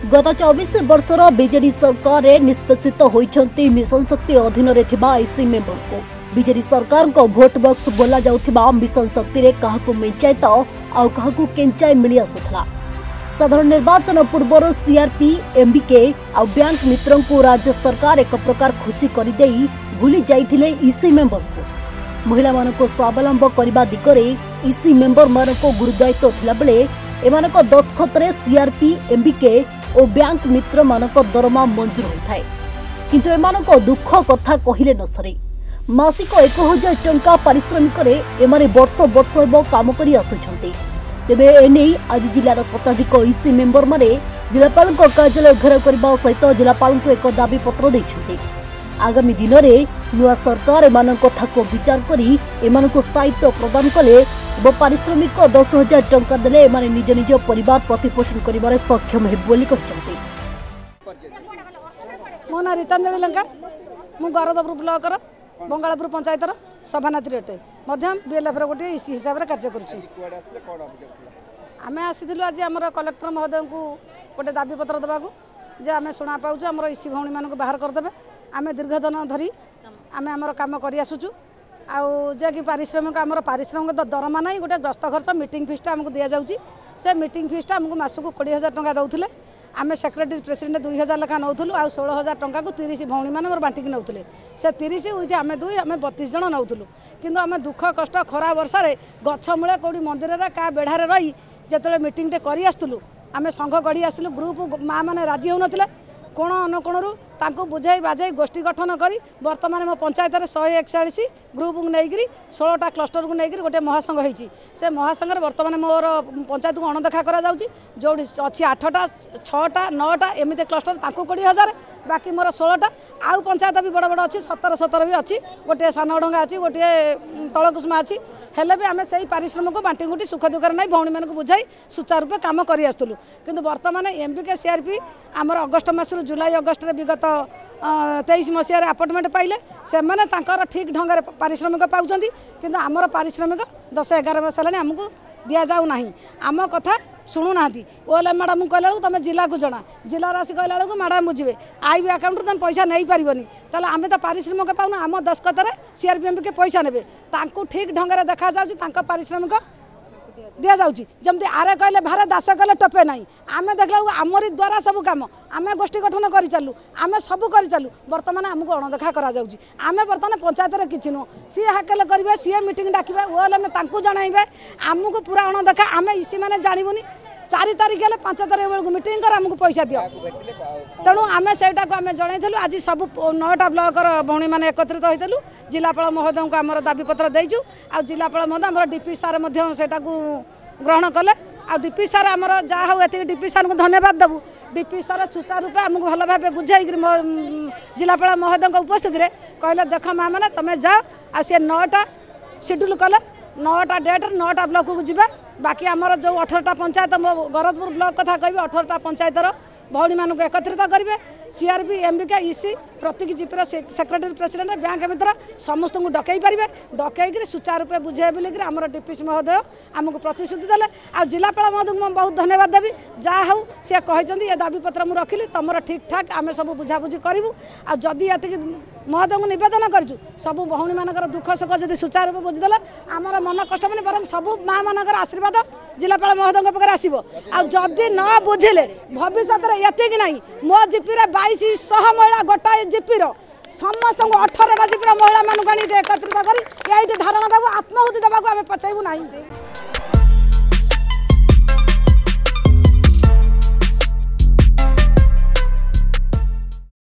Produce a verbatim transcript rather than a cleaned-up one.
गत चौबीस वर्षर बीजेडी सरकार निष्पेषित होती मिशन शक्ति अधीन आईसी मेंबर को बीजेडी सरकार को भोट बॉक्स बोला जाउथिबा मिशन शक्ति रे काहाकु मेंचाई तो आउ काहाकु केंचाई मिली आसुथला। साधारण निर्वाचन पूर्वर सीआरपी एमबीके आ बैंक मित्रों को राज्य सरकार एक प्रकार खुशी कर भूली जाइथिले ईसी मेंबर को। महिला मानको स्वावलंब करने दिगरे ईसी मेंबर मानको गुरुदायित्व थिला बेले एमानक दस्तखतरे सीआरपी एमबीके और बैंक मित्र मानक दरमा मंजूर होता है, किंतु एमानक दुख कथा कहिले न सरे। मासिक एक हजार टंका पारिश्रमिक एमाने वर्ष वर्ष एवं काम करी आसुछन्ते। तेबे एने आज जिलार शताधिक ईसी मेंबर माने जिलापाल कार्यालय घेराव करने सहित जिलापाल को एक दाबी पत्र देछन्ते। आगामी दिन में नुआ सरकार एमान कथा को विचार करी एमान को स्थायित्व प्रदान कले और पारिश्रमिक दस हजार टंका देले एमाने निज निज परिवार प्रतिपोषण करिबारे सक्षम हेबे बोली कहछन्ते। मो ना रीतांजलि लंका मु गरदपुर ब्लॉकर बंगालपुर पंचायतर सभानात्री अटे मध्यम बीएलएफ रे गोटे इसी हिसाब रे कार्य करूची। आमे आसीथिलु आज हमर कलेक्टर महोदय को गोटे दाबी पत्र दबाकू जे आमे सुना पाउछु हमर इसी भौणी मानको बाहर कर देबे। आमे दीर्घ दिन धरी आमे हमर काम करि आसुछु आउ जे कि पारिश्रमिक हमर पारिश्रमिक दरमा नाही गोटे ग्रस्त खर्च मीटिंग फीसटा हमको दिया जाउची। से मीटिंग फीसटा हमको मासको बीस हजार टंका दउथिले। आमे सेक्रेटरी प्रेसिडेंट दुई हजार लेखा नौथुलु आ सोलह हजार टंका को तीस भौणी माने मोर बांटिक नौथिले। से तीस उइथे आमे दुई आमे बत्तीस जन नौथुलु, किंतु आमे दुख कष्ट खरा वर्षा रे गछ मूले कोडी मंदिर रे का बेढारे रही जेतले मीटिंग टे करि आस्तुलु आमे संघ गढ़ी आसिलु। ग्रुप माँ माने राजी होनथिले कोण अनुकोणरू तांको बुझाई बाझाई गोष्ठी गठन करी वर्तमान मो पंचायत रे सौ एकचालीस ग्रुप को नहींकरी सोलहटा क्लस्टर को नहींकरी गोटे महासंघ होईची। से महासंघ वर्तमान मोर पंचायत को अणदेखा करा जाउची। जो अच्छी आठटा छटा नौटा एमती क्लस्टर तांको कोड़ी हजार बाकी मोर सोलहटा आउ पंचायत भी बड़ बड़ अच्छी सतर सतर भी अच्छी गोटे सानडंगा अच्छी गोटे तलकुसुमा अच्छी हेले भी आम से पारिश्रमिक बांटी गुटी सुख दुखर नहीं भौणी मानक बुझाई सुचारू रूपे काम कर आसुलु। किंतु वर्तमान एमबीके सीआरपी आमर अगस्ट मस जुलाई अगस्ट विगत तेईस मसीह आपार्टमेंट पाइले से मैंने ठीक ढंग से पारिश्रमिक पाँच किंतु आमर पारिश्रमिक दस एगार मास है आमको दि जाऊ ना। आम कथा शुणुना ओएल मैडम कहला तुम जिला को जना जिला आसी कहला बेलू मैडम बुझे आई बी आकाउंट तुम पैसा नहीं पारबनी ताले आम तो पारिश्रमिक पाऊना आम दस्खत सीआरपीएम के पैसा ने ठीक ढंग से देखा जा पारिश्रमिक दि जाऊँगी। जमती आरे कहले भारे दास कहले टपे ना आम देखला आमरी द्वारा सब कम आम गोष्ठी गठन कर चलू आम सब कर चलू बर्तमान आमको अणदेखा करा जाउची। आमे बर्तमान पंचायत रे किछि नु सी हाकेले करिवे सी मीटिंग डाकिबे ओले में तांकु जणाइबे आमको पूरा अणदेखा आमे इसी माने जानिबुनी चार तारिख है पांच तारिख बेलू मीटिंग कर आमको पैसा दियो तेणु आम से जनइलु। आज सब नौटा ब्लॉकर भौणी मैंने एकत्रित होइलु जिलापाल महोदय को आम दाबी पत्र देचु आ जिलापाल महोदय आम डीपी सार ग्रहण कले आ डीपी सार आमर जहाँ हूँ ये डीपी सार को धन्यवाद देवु। डीपी सार सुचारू रूपे आमको भल भाव बुझाई जिलापाल महोदय उपस्थित कहले देख माँ मैंने तुम्हें जाओ आ सी नौटा शेड्यूल कले नौटा डेट नौटा ब्लॉक को जीवा बाकी आमर जो अठारटा पंचायत मो गरदपुर ब्लॉक कथा कह अठारटा पंचायतर भौणी मानक एकत्रित करेंगे। सीआरपी एमबीके ईसी प्रतीक जीपीर सेक्रेटरी प्रेसिडेंट बैंक मित्र समस्त को डकई पारे डकई सुचारू रूपे बुझे बोलिक आम डीपीसी महोदय आमको प्रतिश्रुति देले आ जिलापाल महोदय को बहुत धन्यवाद देवी जहाँ हूँ सी कहते ये दाबी पत्र मुझे रखिली तुम ठीक ठाक आम सब बुझाबुझी करूँ आ जदि ये महोदय को नवेदन करूँ सब भौणी मानकर दुख सुख जब सुचारू रूपे बुझीदे आमर मन कष्ट मैंने बर सब माँ मानकर आशीर्वाद जिलापाल महोदय पाखे आसो आदि न बुझिले भविष्य में ये ना मो जीपी बाईस शह महिला गोटाए जीपीर समस्त अठारटा जीपीर महिला मानक एकत्रित कर धारणा देव आत्माहुति देवाक आम पचाइबू ना।